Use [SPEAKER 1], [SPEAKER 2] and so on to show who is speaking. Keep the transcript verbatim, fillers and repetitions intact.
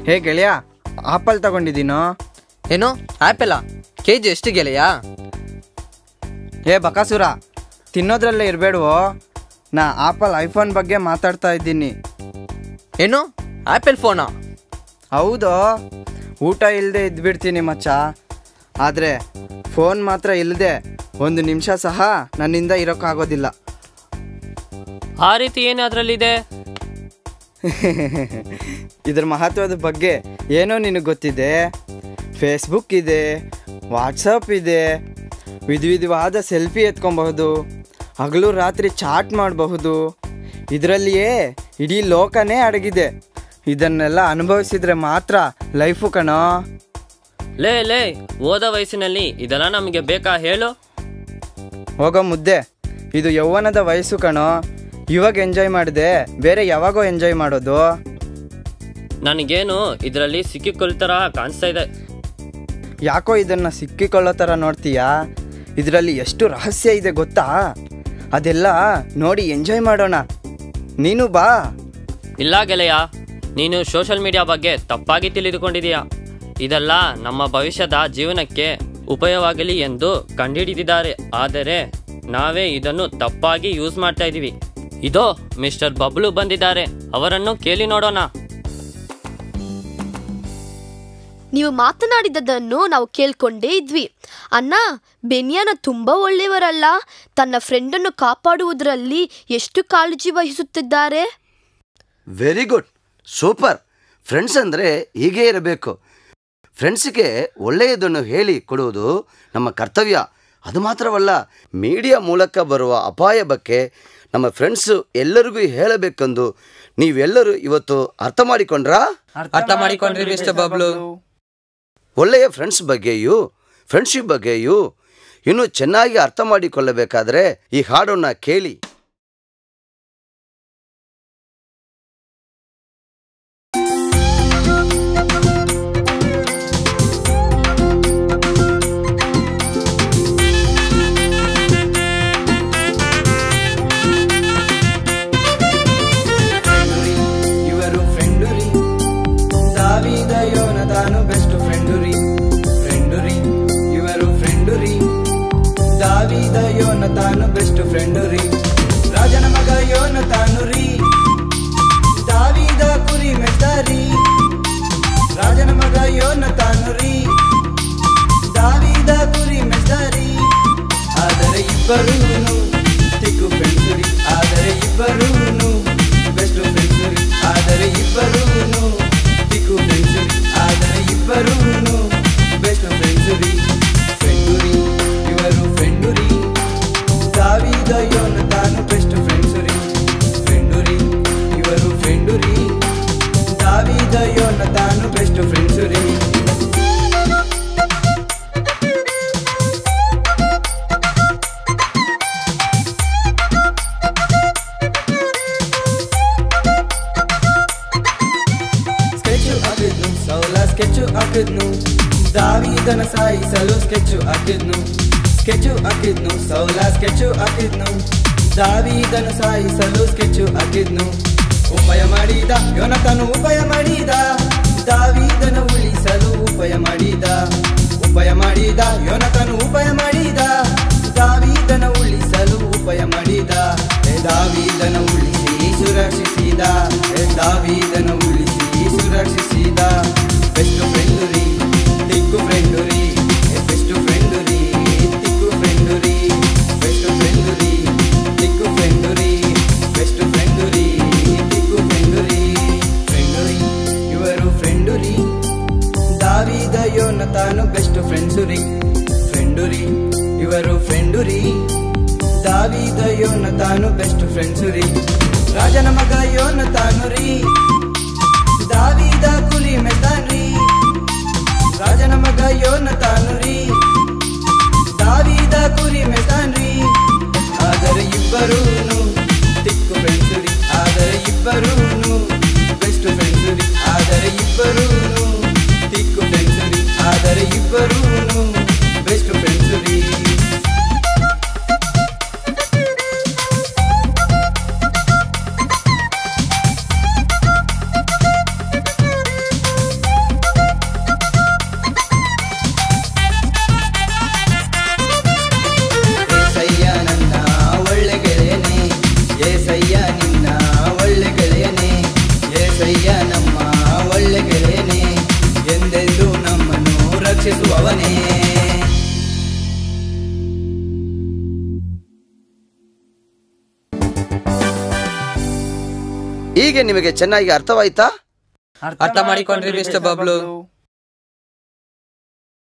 [SPEAKER 1] ಹೇ ಗೆಳೆಯ, ಆಪಲ್ ತಗೊಂಡಿದ್ದೀನೋ.
[SPEAKER 2] ಏನು ಆ್ಯಪಲ್ಲ? K G ಎಷ್ಟು ಗೆಳೆಯ?
[SPEAKER 1] ಹೇ ಬಕಾಸುರ, ತಿನ್ನೋದ್ರಲ್ಲೇ ಇರಬೇಡವೋ. ನಾ ಆಪಲ್ ಐಫೋನ್ ಬಗ್ಗೆ ಮಾತಾಡ್ತಾ ಇದ್ದೀನಿ.
[SPEAKER 2] ಏನು ಆ್ಯಪಲ್ ಫೋನಾ?
[SPEAKER 1] ಹೌದು, ಊಟ ಇಲ್ಲದೆ ಇದ್ಬಿಡ್ತೀನಿ ಮಚ್ಚ. ಆದರೆ ಫೋನ್ ಮಾತ್ರ ಇಲ್ಲದೆ ಒಂದು ನಿಮಿಷ ಸಹ ನನ್ನಿಂದ ಇರೋಕ್ಕಾಗೋದಿಲ್ಲ.
[SPEAKER 3] ಆ ರೀತಿ ಏನು ಅದರಲ್ಲಿದೆ?
[SPEAKER 1] ಇದ್ರ ಮಹತ್ವದ ಬಗ್ಗೆ ಏನೋ ನಿನಗೆ ಗೊತ್ತಿದೆ? ಫೇಸ್ಬುಕ್ ಇದೆ, ವಾಟ್ಸಪ್ ಇದೆ, ವಿಧ ವಿಧವಾದ ಸೆಲ್ಫಿ ಎತ್ಕೊಬಹುದು, ಹಗಲು ರಾತ್ರಿ ಚಾಟ್ ಮಾಡಬಹುದು. ಇದರಲ್ಲಿಯೇ ಇಡೀ ಲೋಕನೇ ಅಡಗಿದೆ. ಇದನ್ನೆಲ್ಲ ಅನುಭವಿಸಿದ್ರೆ ಮಾತ್ರ ಲೈಫು ಕಣೋ.
[SPEAKER 3] ಲೇ ಲೇ ಓದ ವಯಸ್ಸಿನಲ್ಲಿ ಇದೆಲ್ಲ ನಮಗೆ ಬೇಕಾ ಹೇಳು?
[SPEAKER 1] ಹೋಗೋ ಮುದ್ದೆ, ಇದು ಯೌವನದ ವಯಸ್ಸು ಕಣೋ. ಇವಾಗ ಎಂಜಾಯ್ ಮಾಡಿದೆ, ಬೇರೆ ಯಾವಾಗೋ ಎಂಜಾಯ್ ಮಾಡೋದು.
[SPEAKER 3] ನನಗೇನು ಇದರಲ್ಲಿ ಸಿಕ್ಕಿಕೊಳ್ತಾರ ಕಾಣಿಸ್ತಾ ಇದೆ.
[SPEAKER 1] ಯಾಕೋ ಇದನ್ನು ಸಿಕ್ಕಿಕೊಳ್ಳೋ ಥರ ನೋಡ್ತೀಯಾ? ಇದರಲ್ಲಿ ಎಷ್ಟು ರಹಸ್ಯ ಇದೆ ಗೊತ್ತಾ? ಅದೆಲ್ಲ ನೋಡಿ ಎಂಜಾಯ್ ಮಾಡೋಣ. ನೀನು ಬಾ.
[SPEAKER 3] ಇಲ್ಲ ಗೆಳೆಯ, ನೀನು ಸೋಷಿಯಲ್ ಮೀಡಿಯಾ ಬಗ್ಗೆ ತಪ್ಪಾಗಿ ತಿಳಿದುಕೊಂಡಿದೀಯಾ. ಇದೆಲ್ಲ ನಮ್ಮ ಭವಿಷ್ಯದ ಜೀವನಕ್ಕೆ ಉಪಯೋಗವಾಗಲಿ ಎಂದು ಕಂಡುಹಿಡಿದಿದ್ದಾರೆ. ಆದರೆ ನಾವೇ ಇದನ್ನು ತಪ್ಪಾಗಿ ಯೂಸ್ ಮಾಡ್ತಾ ಇದ್ದೀವಿ. ಇದೋ ಮಿಸ್ಟರ್ ಬಬ್ಲು ಬಂದಿದ್ದಾರೆ, ಅವರನ್ನು ಕೇಳಿ ನೋಡೋಣ.
[SPEAKER 4] ನೀವು ಮಾತನಾಡಿದ್ದನ್ನು ನಾವು ಕೇಳ್ಕೊಂಡೇ ಇದ್ವಿ. ಅಣ್ಣ, ಬೆನ್ಯಾನ ತುಂಬ ಒಳ್ಳೆಯವರಲ್ಲ. ತನ್ನ ಫ್ರೆಂಡನ್ನು ಕಾಪಾಡುವುದರಲ್ಲಿ ಎಷ್ಟು ಕಾಳಜಿ ವಹಿಸುತ್ತಿದ್ದಾರೆ.
[SPEAKER 5] Very good, super. ಫ್ರೆಂಡ್ಸ್ ಅಂದರೆ ಹೀಗೇ ಇರಬೇಕು. ಫ್ರೆಂಡ್ಸಿಗೆ ಒಳ್ಳೆಯದನ್ನು ಹೇಳಿ ಕೊಡುವುದು ನಮ್ಮ ಕರ್ತವ್ಯ. ಅದು ಮಾತ್ರವಲ್ಲ, ಮೀಡಿಯಾ ಮೂಲಕ ಬರುವ ಅಪಾಯ ಬಗ್ಗೆ ನಮ್ಮ ಫ್ರೆಂಡ್ಸು ಎಲ್ಲರಿಗೂ ಹೇಳಬೇಕೆಂದು ನೀವೆಲ್ಲರೂ ಇವತ್ತು ಅರ್ಥ ಮಾಡಿಕೊಂಡ್ರಾ?
[SPEAKER 2] ಅರ್ಥ ಮಾಡಿಕೊಂಡ್ರಿ ಮಿಸ್ಟರ್ ಬಬ್ಲು.
[SPEAKER 5] ಒಳ್ಳೆಯ ಫ್ರೆಂಡ್ಸ್ ಬಗ್ಗೆಯೂ ಫ್ರೆಂಡ್ಶಿಪ್ ಬಗ್ಗೆಯೂ ಇನ್ನೂ ಚೆನ್ನಾಗಿ ಅರ್ಥ ಮಾಡಿಕೊಳ್ಳಬೇಕಾದರೆ ಈ ಹಾಡನ್ನು ಕೇಳಿ.
[SPEAKER 6] ಯೋನತಾನು ಬೆಸ್ಟ್ ಫ್ರೆಂಡು ರೀ, ರಾಜನ ಮಗ ಯೋನತಾನು ರೀ, ದಾವೀದ ಕುರಿ ಮೆಚ್ಚಾರಿ. ರಾಜನ ಮಗ ಯೋನತಾನು ರೀ, ದಾವೀದ ಕುರಿ ಮೆಚ್ಚಾರಿ. ಆದರೆ ಇಬ್ಬರೂನು ತಿಕ್ಕು ಫ್ರೆಂಡ್ಸು ರೀ, ಆದರೆ ಇಬ್ಬರೂನು ಬೆಸ್ಟ್ ಫ್ರೆಂಡ್ಸು ರೀ, ಆದರೆ ಇಬ್ಬರೂನು ತಿಕ್ಕು ಫ್ರೆಂಡ್ಸು ರೀ, ಆದರೆ ಇಬ್ಬರೂನು ಬೆಸ್ಟ್ ಫ್ರೆಂಡ್ಸು ರೀ. ಫ್ರೆಂಡು ರೀ, ಇವರು ಫ್ರೆಂಡು ರೀ, ದಾವೀದ ಯೋನತಾನು ಬೆಸ್ಟ್ ಫ್ರೆಂಡ್ಸು ರೀ. ಫ್ರೆಂಡು ರೀ, ಇವರು ಫ್ರೆಂಡು ರೀ, ದಾವೀದ ಯೋನತಾನು ಬೆಸ್ಟ್ ಫ್ರೆಂಡ್ಸು ರೀ. ಸ್ಕೆಚ್ಚು ಹಾಕಿದ್ನು ಸೌಲ, ಸ್ಕೆಚ್ಚು ಹಾಕಿದ್ನು ದಾವೀದನ ಸಾಯಿಸಲು ಸ್ಕೆಚ್ಚು ಹಾಕಿದ್ನು. ಸ್ಕೆಚ್ಚು ಹಾಕಿದ್ನು ಸೌಲ, ಸ್ಕೆಚ್ಚು ಹಾಕಿದ್ನು ದಾವೀದನ ಸಾಯಿಸಲು ಸ್ಕೆಚ್ಚು ಹಾಕಿದ್ನು. ಉಪಾಯ ಮಾಡಿದ ಯೋನತಾನು, ಉಪಾಯ ಮಾಡಿದ ದಾವೀದನ ಉಳಿಸಲು ಉಪಾಯ ಮಾಡಿದ. ಉಪಾಯ ಮಾಡಿದ ಯೋನತಾನು, ಉಪಾಯ ಮಾಡಿದ ದಾವೀದನ ಉಳಿಸಲು ಉಪಾಯ ಮಾಡಿದ. ದಾವೀದನ ಉಳಿಸಿ ಸುರಕ್ಷಿಸಿದ, ದಾವೀದನ ಉಳಿಸಿ ಸುರಕ್ಷಿಸಿದ. ಬೆಸ್ಟ್ ಫ್ರೆಂಡು ರೀ, ದಿಕ್ಕು ಫ್ರೆಂಡು ರೀ, ಬೆಸ್ಟ್ ಫ್ರೆಂಡು ರೀ, ದಿಕ್ಕು ಫ್ರೆಂಡು ರೀ, ಬೆಸ್ಟ್ ಫ್ರೆಂಡು ರೀ, ದಿಕ್ಕು ಫ್ರೆಂಡು ರೀ, ಬೆಸ್ಟ್ ಫ್ರೆಂಡು ರೀ, ದಿಕ್ಕು ಫ್ರೆಂಡು ರೀ. ಫ್ರೆಂಡು ರೀ, ಇವರು ಫ್ರೆಂಡು ರೀ, ದಾವೀದ ಯೋನತಾನು ಬೆಸ್ಟ್ ಫ್ರೆಂಡ್ಸು ರೀ. ಫ್ರೆಂಡು ರೀ, ಇವರು ಫ್ರೆಂಡು ರೀ, ದಾವೀದ ಯೋನತಾನು ಬೆಸ್ಟ್ ಫ್ರೆಂಡ್ಸು ರೀ. ರಾಜನ ಮಗ ಯೋನತಾನು ರೀ, ದಾವೀದ ಕುರಿ ಮೆಚ್ತಾನ್ರಿ. ರಾಜನ ಮಗ ಯೋನತಾನು ರೀ, ದಾವೀದ ಕುರಿ ಮೆಚ್ತಾನ್ರಿ. ಆದರೆ ಇಬ್ಬರೂನು ತಿಕ್ಕು ಫ್ರೆಂಡ್ಸು ರೀ, ಆದರೆ ಇಬ್ಬರೂನು ಬೆಸ್ಟ್ ಫ್ರೆಂಡ್ಸು ರೀ, ಆದರೆ ಇಬ್ಬರೂನು ತಿಕ್ಕು ಫ್ರೆಂಡ್ಸು ರೀ, ಆದರೆ ಇಬ್ಬರೂನು ಬೆಸ್ಟ್ ಫ್ರೆಂಡ್ಸು ರೀ.
[SPEAKER 5] ಹೀಗೆ ನಿಮಗೆ ಚೆನ್ನಾಗಿ ಅರ್ಥವಾಯ್ತಾ?
[SPEAKER 2] ಅರ್ಥ ಮಾಡಿಕೊಂಡ್ರಿ ಮಿಸ್ಟರ್ ಬಬ್ಲು.